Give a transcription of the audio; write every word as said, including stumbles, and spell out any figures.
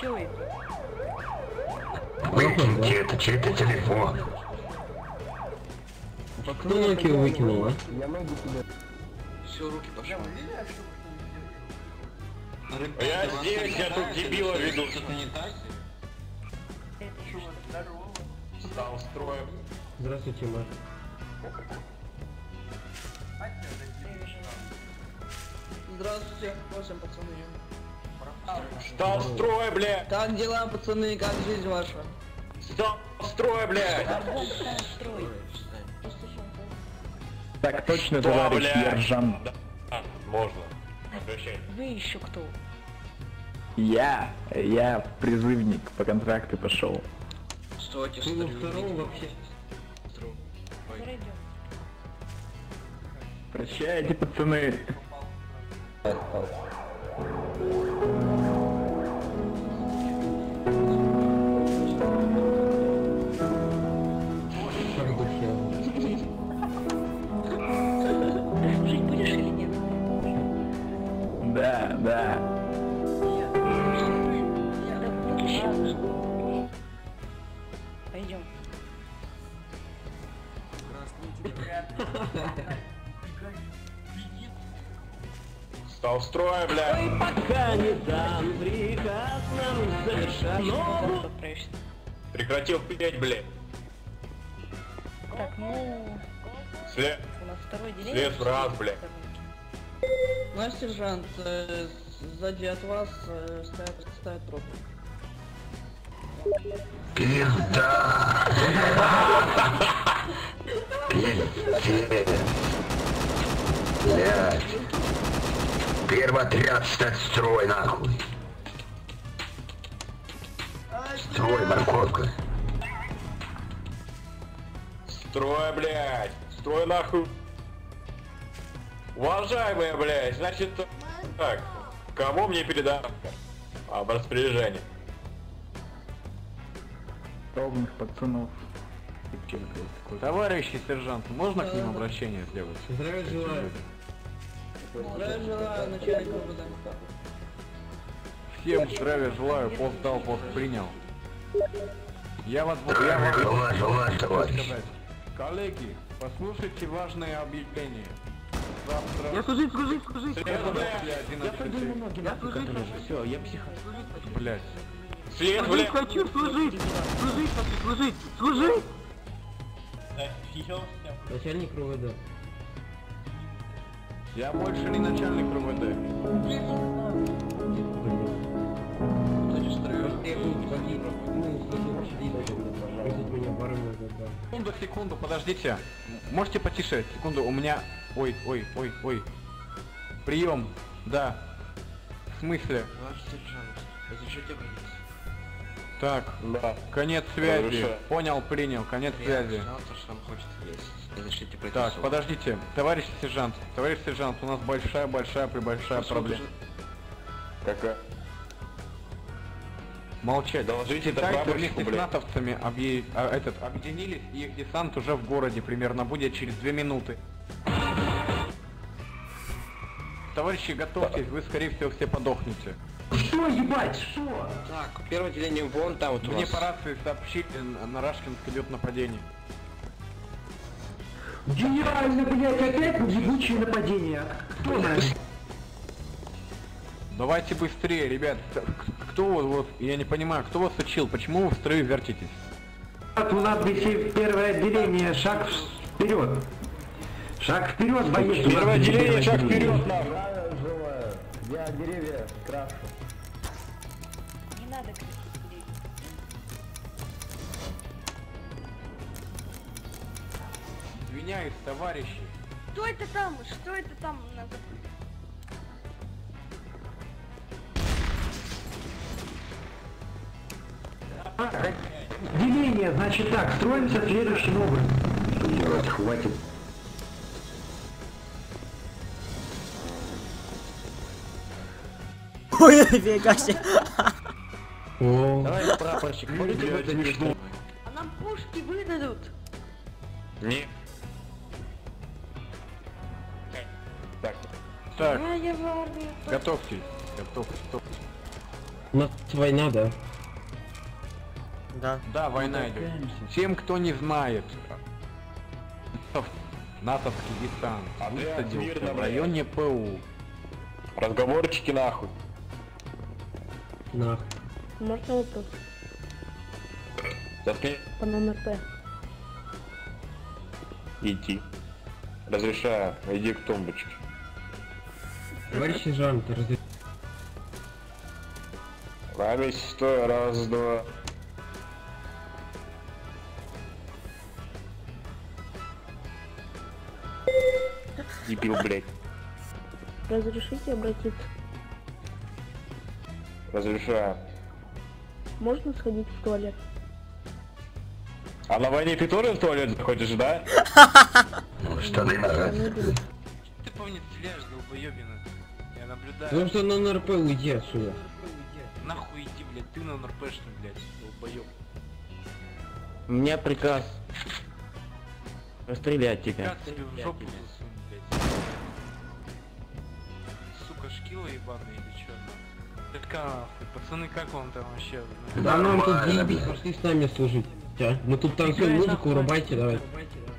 Чё это? Выкиньте это, чей-то телефон. Кто Nokia выкинул, а? Все, руки пошли. Я здесь, я тут дебила веду. Что-то не так? Стал строем. Здравствуйте, Маш. Здравствуйте, восемь пацаны. Стал строй, блядь. Как дела, пацаны, как жизнь ваша? Стал строй, блядь. Строй. Так точно, Что, товарищ блядь? Ержан. Да, можно. Обращайтесь. Вы еще кто? Я, я призывник по контракту пошел. Стойте, Ты на стою. втором вообще. Стру. Ой. Пройдем. Прощайте, пацаны. Как духе. Жить будешь или нет? Да, да. Тогда в будущем. Пойдем. Стал строем, блядь. Пока не дан приказ нам завершать. Куда отправишься? Прекратил петь, блядь. Так, ну... След. У нас второй день. След в раз, блядь. Наш сержант, э, сзади от вас э, стоят, стоят трупы. Пизда! Пиздец! Блядь! Первый отряд стать строй, нахуй! Строй, морковка! Строй, блядь. Строй нахуй. Уважаемые, блядь, значит так. Кому мне передам? Об распоряжении. Ровных пацанов. Товарищи сержант, можно к ним обращение сделать? Здравия желаю. Здравия желаю, начальник ГУВД. Всем здравия желаю, пост дал, пост принял. Я вас буду, я Здравия вам желаю, желаю, хочу товарищ. сказать. Коллеги, послушайте важное объявление. Завтра... Я служить, служить, служить. Среда, одиннадцать. Я служить хочу. Все, я псих. Блять. След, Служить блядь. хочу, служить. Служить хочу, служить. Служить. Начальник РУВД. Я больше не начальник РУВД. Секунду, секунду, подождите. М- Можете потише? Секунду, у меня... Ой, ой, ой, ой. Прием. Да. В смысле? Ваш сержант, разрешите обратиться? Так, Да. конец связи. Разрешаю. Понял, принял, конец связи. Завтра что хочет есть. Разрешите пройти. Так, ссылку. подождите, товарищ сержант, товарищ сержант, у нас большая-большая-пребольшая проблема. Какая? Молчать. Доложите это Китайцы прапорщику, вместе с блядь. натовцами объ- а, этот, объединились, и их десант уже в городе примерно будет через две минуты. Товарищи, готовьтесь, вы скорее всего все подохнете. Что, ебать, что? Так, первое отделение вон там вот у Мне вас. по рации сообщили, на- на Рашкинск идет нападение. Гениально, блядь, опять ебучее нападение. Кто нас? Давайте быстрее, ребят. Т- к- Кто вот, вот, я не понимаю, кто вас учил, почему вы в строю вертитесь? У нас здесь первое отделение, шаг вперед. Шаг вперед, боец. Первое отделение, шаг вперед, нахуй. Я деревья крашу. Не надо кричать. Извиняюсь, товарищи. Что это там? Что это там? Надо... Деление, значит так, строимся следующим образом. Ебать, хватит. Ой, фига себе. О, Давай, прапорщик, будете Блядь, смешно. А нам пушки выдадут. Не. Так. Так, А, я в армии. готовьтесь, готовьтесь, готовьтесь. У нас война, да? Да. Да, война идет. Тем, кто не знает, натовский десант Отряд высадился мирно, в районе ПУ. Разговорчики нахуй. На. Можно вопрос? Заткни. По номер П. Идти. Разрешаю. Иди к тумбочке. Товарищ сержант, разрешите. На месте стой. Раз, два. Дебил, блядь. Разрешите обратиться? Разрешаю. Можно сходить в туалет? А на войне ты тоже в туалет заходишь, да? Штаны назад. Ты по мне стреляешь, долбоёбина. Я наблюдаю. Потому что на НРП уйди отсюда. Нахуй иди, блядь, ты на НРПшный, блядь, долбоёб. У меня приказ. Расстрелять тебя. Как тебе в жопу засунь, блядь. Сука, шкила ебаная или чё? Так нахуй, пацаны, как вам там вообще? Да нам тут заебись, пошли с нами служить. А? Мы тут танцуем, музыку врубайте, давай.